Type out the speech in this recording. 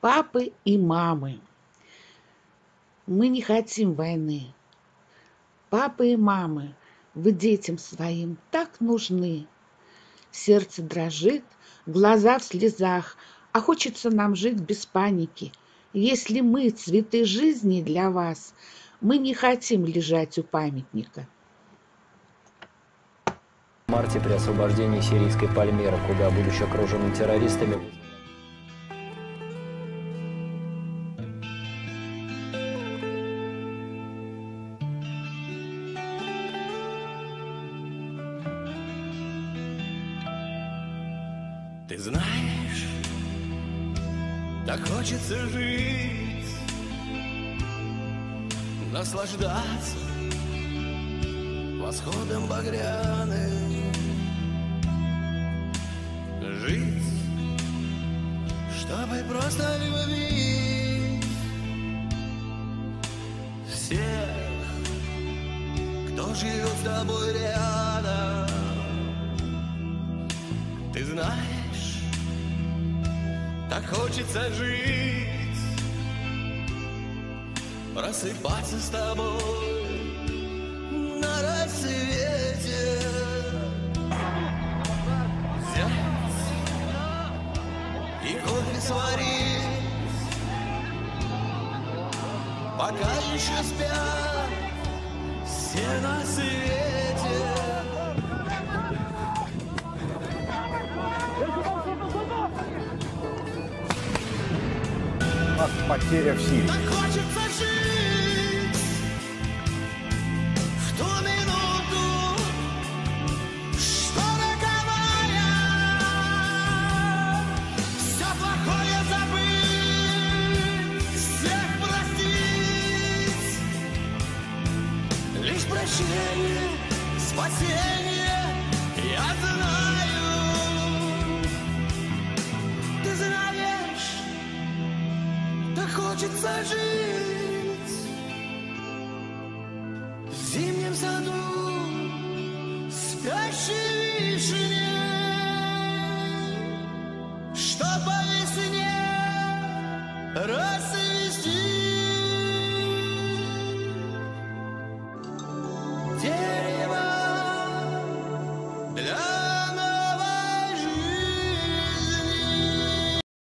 Папы и мамы, мы не хотим войны. Папы и мамы, вы детям своим так нужны. Сердце дрожит, глаза в слезах, а хочется нам жить без паники. Если мы цветы жизни для вас, мы не хотим лежать у памятника. В марте при освобождении сирийской Пальмиры, куда, будучи окруженным террористами, Ты знаешь, так хочется жить, наслаждаться восходом багряным, жить, чтобы просто любить всех, кто живет с тобой рядом. Ты знаешь, так хочется жить, просыпаться с тобой на рассвете, взять и кофе сварить, пока еще спят все на свете. Потеря в силе. Так хочется жить в ту минуту, что роковая, все плохое забыть, всех простить, лишь прощение, спасение, я знаю, ты знаешь. Так хочется жить в зимнем саду спящей вишни.